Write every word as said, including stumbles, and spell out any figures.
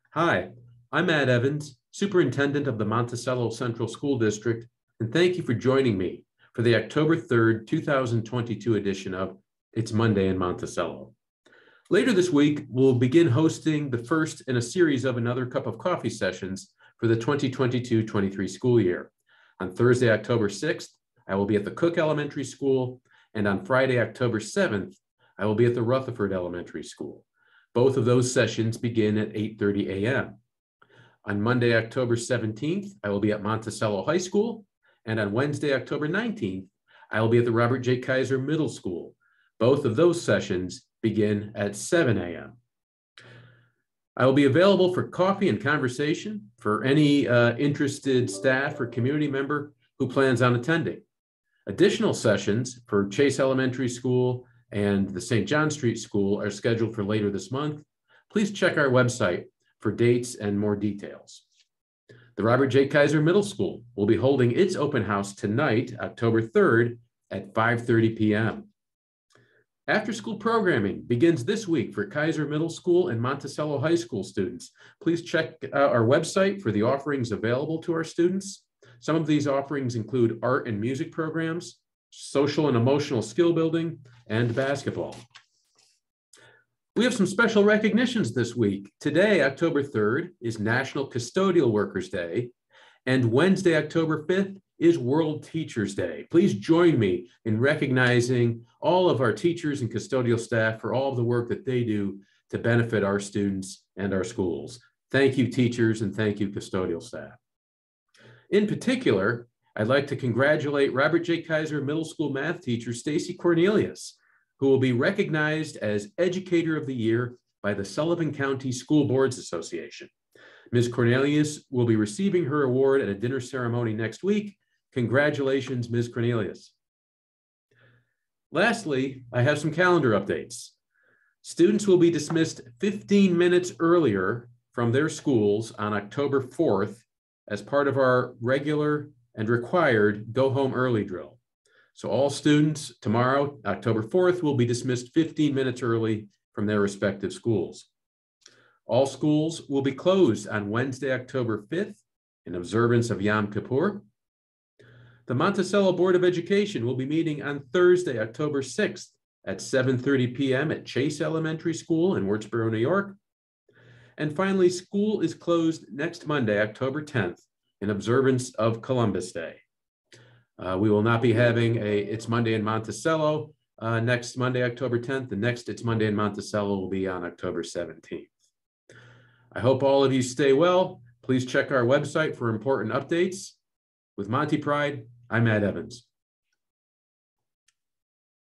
Hi, I'm Matt Evans, Superintendent of the Monticello Central School District, and thank you for joining me for the October third, two thousand twenty-two edition of It's Monday in Monticello. Later this week, we'll begin hosting the first in a series of Another Cup of Coffee sessions for the twenty twenty-two twenty-three school year. On Thursday, October sixth, I will be at the Cook Elementary School, and on Friday, October seventh, I will be at the Rutherford Elementary School. Both of those sessions begin at eight thirty a m On Monday, October seventeenth, I will be at Monticello High School, and on Wednesday, October nineteenth, I will be at the Robert J. Kaiser Middle School. Both of those sessions begin at seven a m I will be available for coffee and conversation for any uh, interested staff or community member who plans on attending. Additional sessions for Chase Elementary School and the Saint John Street School are scheduled for later this month. Please check our website for dates and more details. The Robert J. Kaiser Middle School will be holding its open house tonight, October third at five thirty p m After-school programming begins this week for Kaiser Middle School and Monticello High School students. Please check out our website for the offerings available to our students. Some of these offerings include art and music programs, social and emotional skill building, and basketball. We have some special recognitions this week. Today, October third, is National Custodial Workers Day, and Wednesday, October fifth, is World Teachers Day. Please join me in recognizing all of our teachers and custodial staff for all of the work that they do to benefit our students and our schools. Thank you, teachers, and thank you, custodial staff. In particular, I'd like to congratulate Robert J. Kaiser Middle School math teacher Stacy Cornelius, who will be recognized as Educator of the Year by the Sullivan County School Boards Association. Miz Cornelius will be receiving her award at a dinner ceremony next week. Congratulations, Miz Cornelius. Lastly, I have some calendar updates. Students will be dismissed fifteen minutes earlier from their schools on October fourth as part of our regular and required go home early drill. So all students tomorrow, October fourth, will be dismissed fifteen minutes early from their respective schools. All schools will be closed on Wednesday, October fifth, in observance of Yom Kippur. The Monticello Board of Education will be meeting on Thursday, October sixth at seven thirty p m at Chase Elementary School in Wurtsboro, New York. And finally, school is closed next Monday, October tenth, in observance of Columbus Day. Uh, we will not be having a It's Monday in Monticello uh, next Monday, October tenth. The next It's Monday in Monticello will be on October seventeenth. I hope all of you stay well. Please check our website for important updates. With Monty Pride, I'm Matt Evans.